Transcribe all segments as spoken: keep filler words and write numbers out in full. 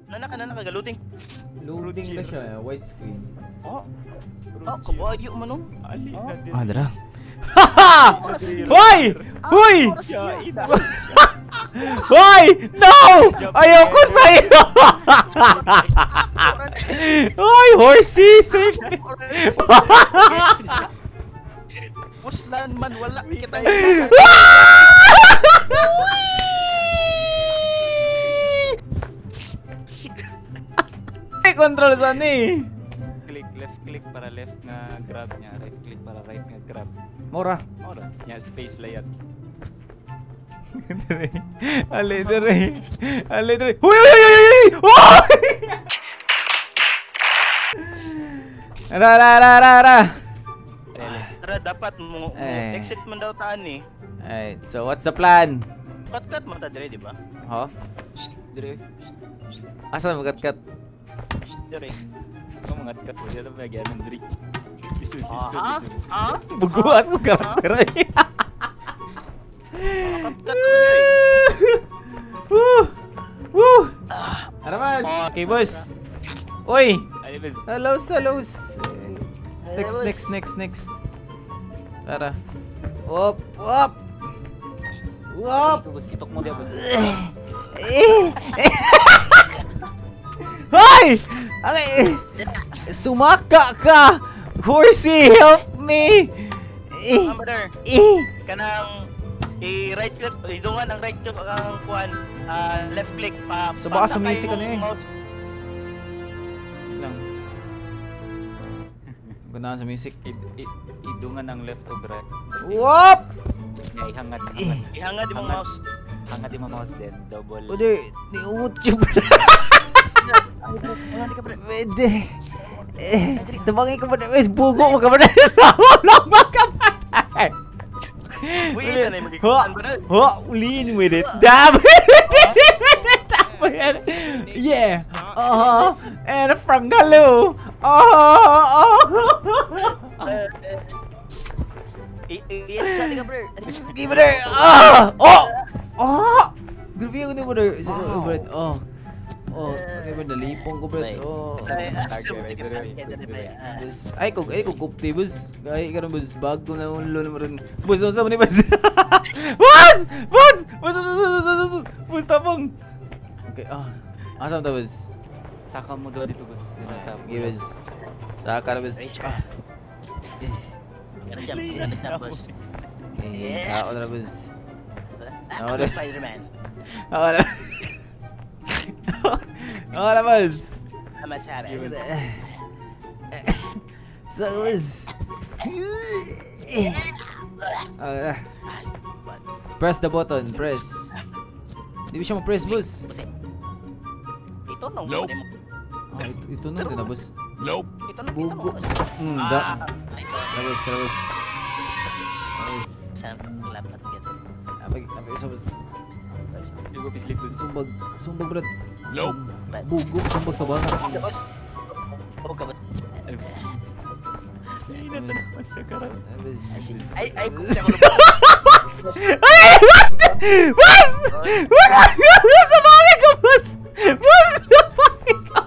Nana ka, nana ka, galuting. Loading na siya, white screen. Oh. Oh, kabayo man oh. Ali na din. Ah, dara. Haha! Hoy! Hoy! Hoy! No! Ayoko sa'yo! Hoy, horsey! Save me! Puslan man, wala kita. Control saan eh? Click left click para left nga grab niya, right click para right nga grab. Mora. Ora, nya space layout. Dere. Ali dere. Ali dere. Hoy hoy hoy hoy! Hoy! Ra ra ra ra ra. Tara, dapat mo Eh. exit man daw taan eh. Alright, so what's the plan? Cut-cut mo ta dire, di ba? Huh? Dire. Asa magat-kat? Dire. Ako mga cut mo dito ba gyud Andre. Isu isu. Ah, ah? Buguas ko karakter eh. Cut-cut mo dire. Woo! Woo! Ano mas? Okay, boss. Oy! Ay bes. Hello, hello. Next, next, next, next. Tara. Op, op. Op. Bos itok mo dia bos. Eh. Hoy! Okay. Sumaka ka. Horsey, help me. Eh. Ah, brother. Eh. Kanang i-right click, idungan ang right click ang kuan, ah, left click pa. So baka sa pasakay music ano mong eh. mouse. Lang. Guna sa music. I- i- Idungan ang left o right. Wop! Nya ihangat hangat. Ihangad mo Hangat. mouse. Hangat mo mouse then double. Udah, di umut coba. Ihangad ka, bro. Pwede. Eh, tabangin ka ba na? Eh, bugo mo ka ba na? Lama ka ba na? Uy, isa na yung Ho, magiging brother. ho, ulihin mo yun. Dami! Yeah! Uh-huh! And a frangalo! Oh! Iya, ka, bro. Give it there! Ah! Oh! Oh! Grabe yung mo there. Oh! Oh, okay ba nalipong ko bro? Oh. Ay, Bus, ay kung ay kung kupti bus. Ay karon bus bago na ulo na ron. Bus sa mo ni bus. Bus! Bus! Bus! Bus! Bus tapong. Okay, ah. Asam ta bus? Saka mo do dito bos. Dito sa Give bus. Saka na bus. Ah. Ano jam? Ano jam, boss? Eh, ako na bus. Ako na Spider-Man. Ako na. Ako na bus. I'm a savage. So bus. Ah, press the button, press. Di ba siya ma-press, boss? Ito nung Nope. mo. Ah, ito, ito na din na, boss. Nope. Ito nung Bugo. kita mo. Hmm, da. Ah, ito. Labos, labos. Labos. Saan lapat gitu. Apag, apag, isa, boss. Igo pislik bos. Sumbag, sumbag, brad. Nope. Bugo, sumbag sa baka. Iya, bos. Oh, kabat. Ay na tas sa karan. Labos. Ay, ay, Boss! Ay, what? Boss! Wala! Sa baka ka, boss! Boss! Sa baka ka!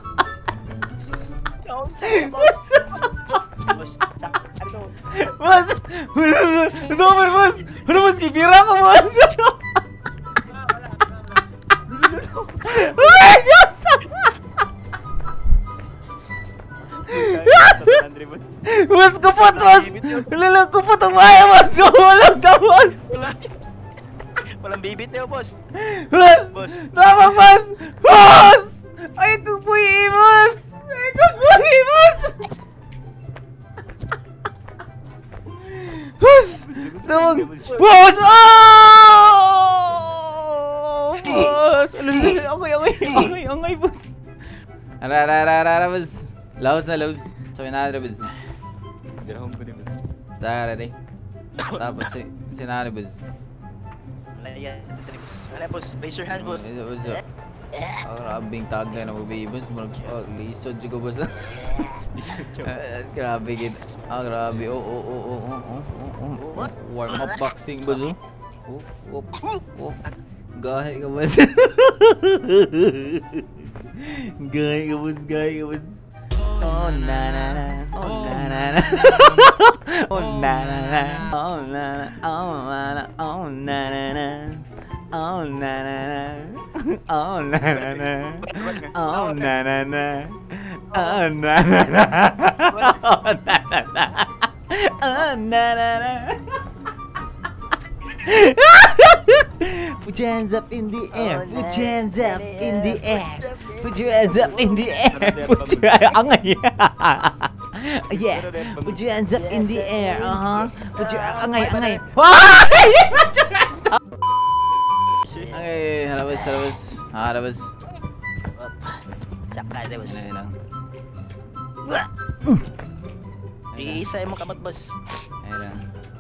Boss! Super, boss! Ano, boss? Kipira ka, boss! Uy! Diyos! Boss, kupot, boss! Lalang kupot ang maya, boss! Walang ka, boss! Walang bibit niyo, boss. Boss! Boss. Tama, boss! Boss! Ay, kupuyi, boss! Ay, kupuyi, boss! Boss! Tawag! Boss! Oh! Boss! Ano na? Okay, okay, okay, okay, boss! Ara, ara, ara, ara, ara, boss! Laos na, laos. Sabi na, ara, boss. Dirham ko ni bos. Tara, rin. Tapos, si, si Nari, boss. Laya, boss. Wala, boss. Raise your hand, boss. Eh, boss, oh. Ah, grabing tagay na mabi, boss. Marag, oh, lisod juga, boss. Ah, grabe, gid. Ah, grabe. Oh, oh, oh, oh, oh, oh, oh, oh. Warm up boxing, boss, oh. Oh, oh, oh. Gahe ka, boss. Gay ka boss, gay ka boss. Oh na na na, oh na na na. Oh na na na, oh na na, oh na na, oh na na na. Oh na na na, oh na na na, oh na na na, oh na na na, oh na na na, oh na na na. Put your hands up in the air. Put your hands up in the air. Put your hands up in the air. Put your angay. Yeah. Put your hands up in the air. Uh huh. Put your angay angay. Put your hands up. Okay, halabas, halabas. Halabas. Tsaka na boss. Ano lang. Iisa mo kamot boss. Ayun lang.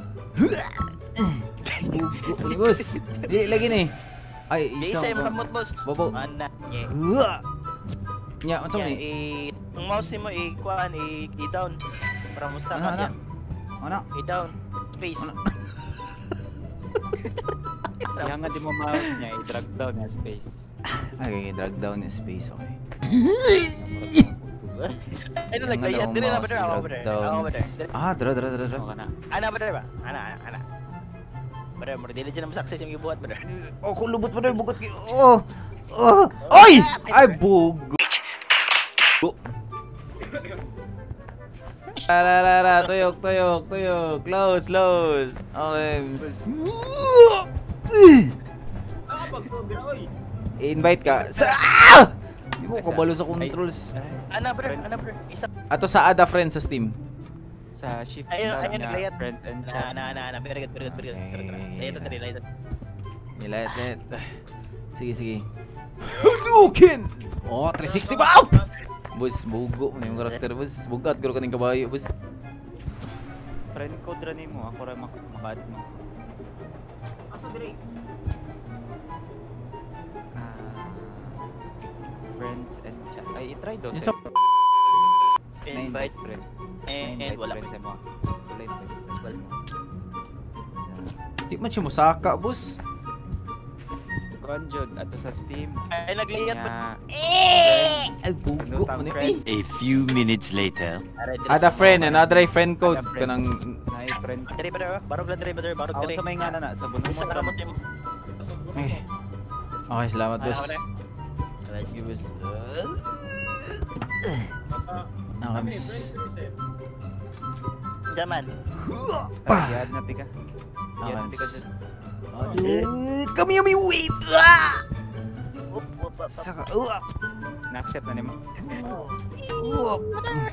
Bugo, boss. Dili lagi ni. Ay, Iisa isang mo kamot boss. Bobo. Ana. Nye. Nya, unsa man Yan, ni? i ang mouse mo i kuan i i down para musta Ano, ka ano? siya. Ano? I down space. Ano? Kaya nga di mo mouse niya, i-drag down niya space. Okay, drag down yung space, okay. Ano Ang naglayat ano, dire na ba mouse, dire? Ako ba drag dire? down. Ako ba dire? Ah, dra dra dra dra. Ano ka na? Ana ba dire ba? Ana ana ana. Bare mo dili dyan ang success yung gibuhat ba dire? Oh, kung lubot mo na bugot ki. Oh. Oh. Oy! Ay bugo. Tararara, tuyok, tuyok, tuyok. Close, close. Okay. Invite ka. Sa ah! Di mo kabalo sa controls. Ana ba dire? Ana ba dire? Isa. Ato sa Ada Friends sa Steam. Sa shift Ayun, sa ayun, niya, naglayat. friends and Ana chat. ana ana ana. Very good, very good, very good. Tara tara. Layat tara, layat. Nilayat, layat. Sige, sige. Hadouken! Oh, three sixty ba? Boss, bugo mo na yung karakter, boss. Bugat, garo ka ng kabayo, boss. Friend code ra nimo, ako ra mak maka-add mo. Asa dire? Ah, friends and chat. Ay, i-try daw. Yes, sir. Invite friend. and Na-invite wala. friends mo. Wala invite friends mo. Di man siya musaka, boss. Kuan jud ato sa Steam. Ay naglayat ba? Nya, Ay, bugo mo na eh. A few minutes later. Ada friend, another friend code. Ada friend. Kanang... na friend. Dire ba dire? Barog la dire ba dire? Barog Ako dire. sa may ngana na sa bunong Isa mo. na kamot yung Eh. Okay, salamat, Ay, boss. ako na. Sige, boss. Okay, boss. Jaman. Pa. Yan na tika. Okay, Yan tika boss. jud. Aduh, kami yung may wait! Ah! Up up up. Saka, uwap! Na-accept na nimo. Uwap!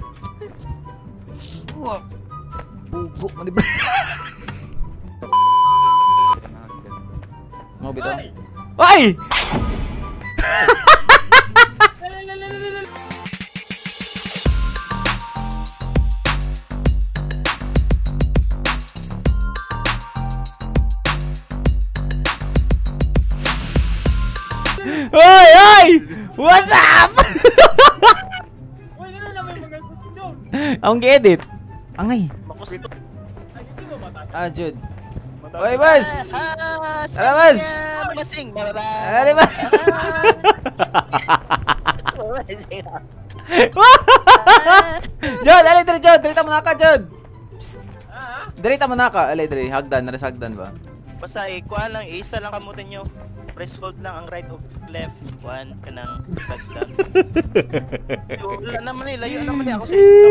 Uwap! Bugo mo ni bro. Mau bitaw? Ay! Hoy, hoy! What's up? Uy, ano na may mga question? Ang edit. Angay. Makus ito. Ay, hindi ko matata. Ah, Jude. Hoy, boss! Ah, Tara, boss! Masing, baba. Ano ba? Jude, alay diri, Jude. Diri ta mo na ka, Jude. Psst. Ah, Diri ta mo na ka. Alay diri. Hagdan, naras hagdan ba? Basta ikuha lang, isa lang kamutin nyo. Press hold lang ang right of left. One, kanang dagdag. Wala naman eh, layo naman eh. Ako sa isip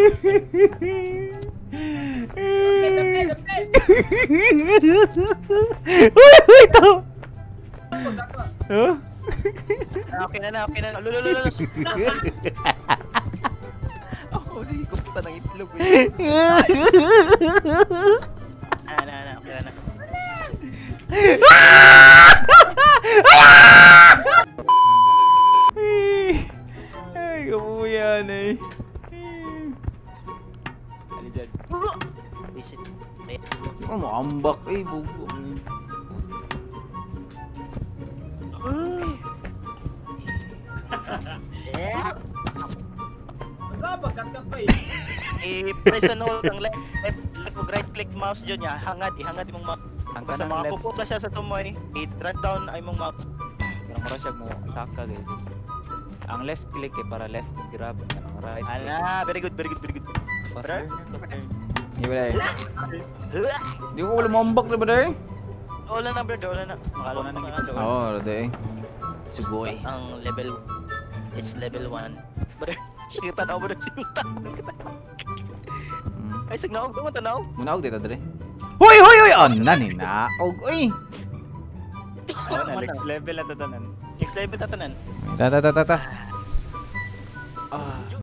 Uy, uy, to. ako, sakto. Huh? Ah, okay na na, okay na na. Lulululul. Ako sige kuputa ng itlog. eh. Ah, na, na, okay na na. Ay, kamuyan eh. Ali dyan. Visit. Oh, maambak eh, bugo. Yeah. Ang sabag, kat-kat pa eh. I-press and hold ang left, left, left, right click mouse dyan niya. Hangad, ihangad imong mouse. Ang Basta kanang left. makakukuha siya sa tumoy. I-drag down ay mong mouse. Parang mura siya mo saka gay. Ang left click eh para left grab, ano, right click. Ala, very good, very good, very good. Fast Brother? turn, fast turn. Hindi ba dahil? Di ko wala mambak na ba dahil? Wala na, brother, wala na. Makalo na Wala na ng gito. Oo, oh, dahil. Sugoy. Ang level, it's level one. Brother, sinita na ako, brother, sinita. Mm. Ay, signaw, ako, tanaw. Muna ako dito, dahil. Hoy, hoy, hoy! Oh, naninaog. Uy! Ano na, next level na tatanan. Next level tatanan. Ta, ta, ta, ta, ta. Ah.